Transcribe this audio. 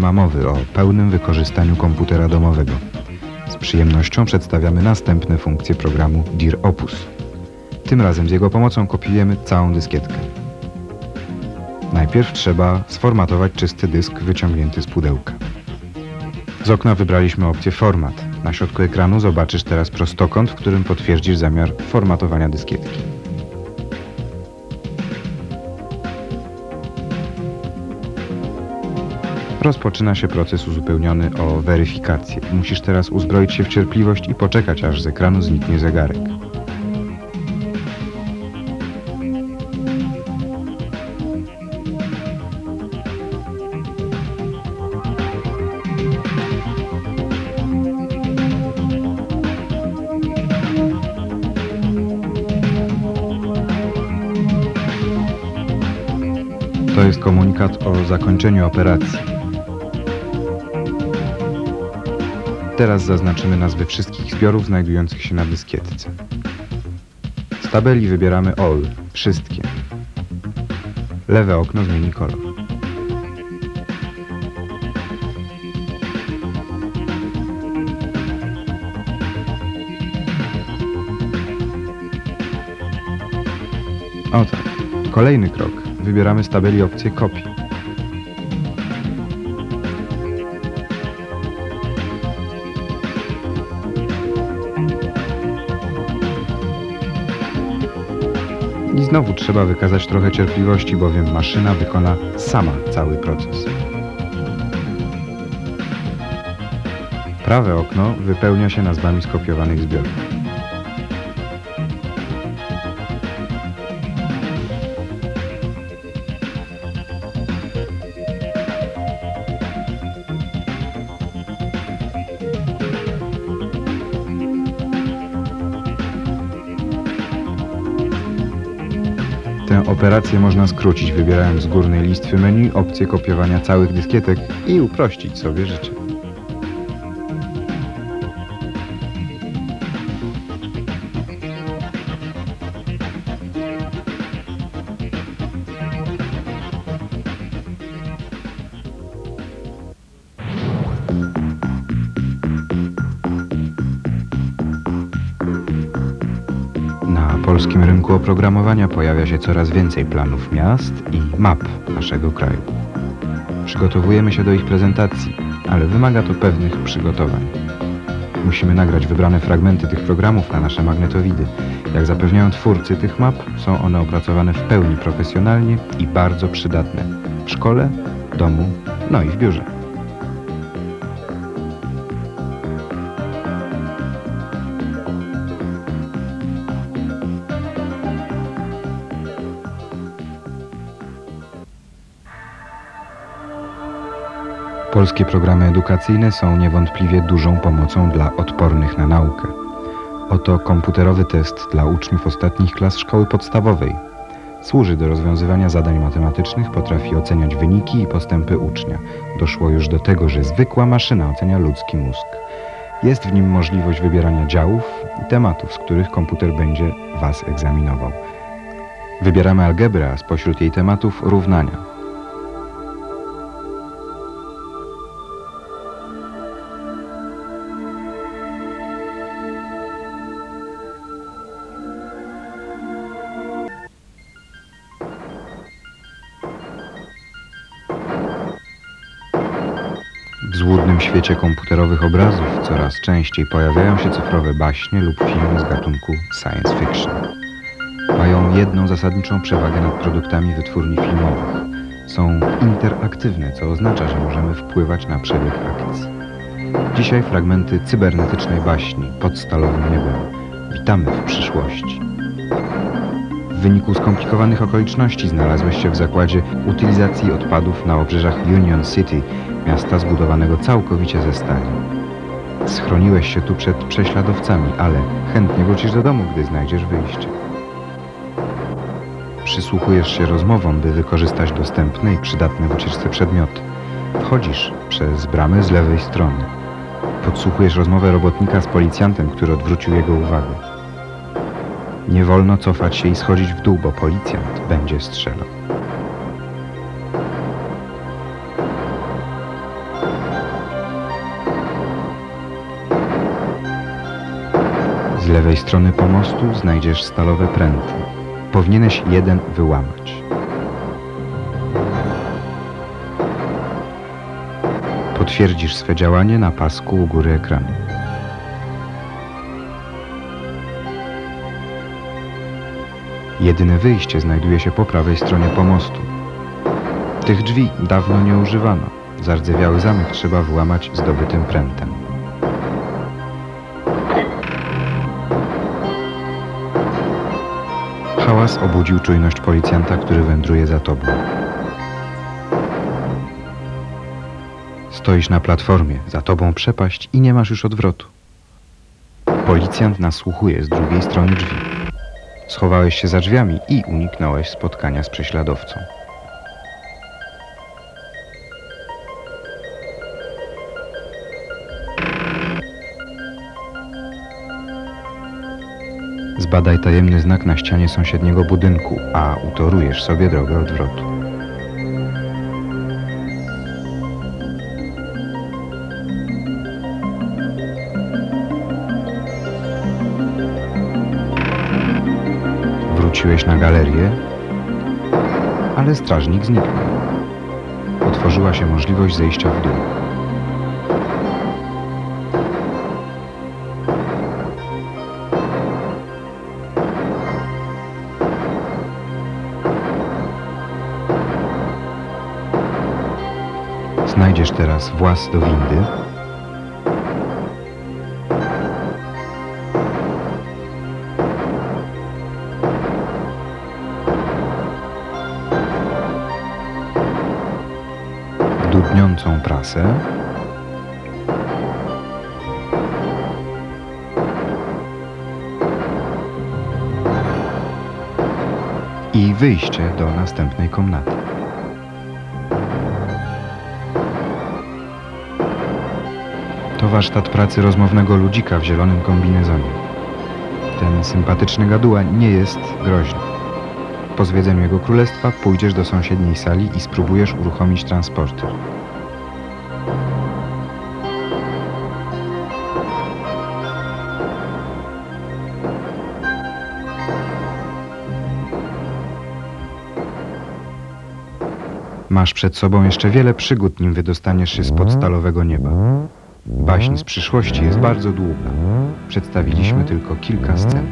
ma mowy o pełnym wykorzystaniu komputera domowego. Z przyjemnością przedstawiamy następne funkcje programu Dir Opus. Tym razem z jego pomocą kopiujemy całą dyskietkę. Najpierw trzeba sformatować czysty dysk wyciągnięty z pudełka. Z okna wybraliśmy opcję Format. Na środku ekranu zobaczysz teraz prostokąt, w którym potwierdzisz zamiar formatowania dyskietki. Rozpoczyna się proces uzupełniony o weryfikację. Musisz teraz uzbroić się w cierpliwość i poczekać, aż z ekranu zniknie zegarek. To jest komunikat o zakończeniu operacji. Teraz zaznaczymy nazwy wszystkich zbiorów znajdujących się na dyskietce. Z tabeli wybieramy All, wszystkie. Lewe okno zmieni kolor. O tak, kolejny krok. Wybieramy z tabeli opcję Copy. I znowu trzeba wykazać trochę cierpliwości, bowiem maszyna wykona sama cały proces. Prawe okno wypełnia się nazwami skopiowanych zbiorów. Tę operację można skrócić, wybierając z górnej listwy menu opcję kopiowania całych dyskietek i uprościć sobie życie. Na polskim rynku oprogramowania pojawia się coraz więcej planów miast i map naszego kraju. Przygotowujemy się do ich prezentacji, ale wymaga to pewnych przygotowań. Musimy nagrać wybrane fragmenty tych programów na nasze magnetowidy. Jak zapewniają twórcy tych map, są one opracowane w pełni profesjonalnie i bardzo przydatne w szkole, domu, no i w biurze. Polskie programy edukacyjne są niewątpliwie dużą pomocą dla odpornych na naukę. Oto komputerowy test dla uczniów ostatnich klas szkoły podstawowej. Służy do rozwiązywania zadań matematycznych, potrafi oceniać wyniki i postępy ucznia. Doszło już do tego, że zwykła maszyna ocenia ludzki mózg. Jest w nim możliwość wybierania działów i tematów, z których komputer będzie Was egzaminował. Wybieramy algebrę, a spośród jej tematów równania. W złudnym świecie komputerowych obrazów coraz częściej pojawiają się cyfrowe baśnie lub filmy z gatunku science fiction. Mają jedną zasadniczą przewagę nad produktami wytwórni filmowych. Są interaktywne, co oznacza, że możemy wpływać na przebieg akcji. Dzisiaj fragmenty cybernetycznej baśni pod stalowym niebem. Witamy w przyszłości. W wyniku skomplikowanych okoliczności znalazłeś się w zakładzie utylizacji odpadów na obrzeżach Union City, miasta zbudowanego całkowicie ze stali. Schroniłeś się tu przed prześladowcami, ale chętnie wrócisz do domu, gdy znajdziesz wyjście. Przysłuchujesz się rozmowom, by wykorzystać dostępne i przydatne w ucieczce przedmioty. Wchodzisz przez bramę z lewej strony. Podsłuchujesz rozmowę robotnika z policjantem, który odwrócił jego uwagę. Nie wolno cofać się i schodzić w dół, bo policjant będzie strzelał. lewej strony pomostu znajdziesz stalowe pręty. Powinieneś jeden wyłamać. Potwierdzisz swe działanie na pasku u góry ekranu. Jedyne wyjście znajduje się po prawej stronie pomostu. Tych drzwi dawno nie używano. Zardzewiały zamek trzeba wyłamać zdobytym prętem. Hałas obudził czujność policjanta, który wędruje za tobą. Stoisz na platformie, za tobą przepaść i nie masz już odwrotu. Policjant nasłuchuje z drugiej strony drzwi. Schowałeś się za drzwiami i uniknąłeś spotkania z prześladowcą. Zbadaj tajemny znak na ścianie sąsiedniego budynku, a utorujesz sobie drogę odwrotu. Wróciłeś na galerię, ale strażnik zniknął. Otworzyła się możliwość zejścia w dół. Znajdziesz teraz włas do windy. Dudniącą prasę. I wyjście do następnej komnaty. To warsztat pracy rozmownego ludzika w zielonym kombinezonie. Ten sympatyczny gaduła nie jest groźny. Po zwiedzeniu jego królestwa pójdziesz do sąsiedniej sali i spróbujesz uruchomić transporter. Masz przed sobą jeszcze wiele przygód, nim wydostaniesz się spod stalowego nieba. Baśń z przyszłości jest bardzo długa. Przedstawiliśmy tylko kilka scen.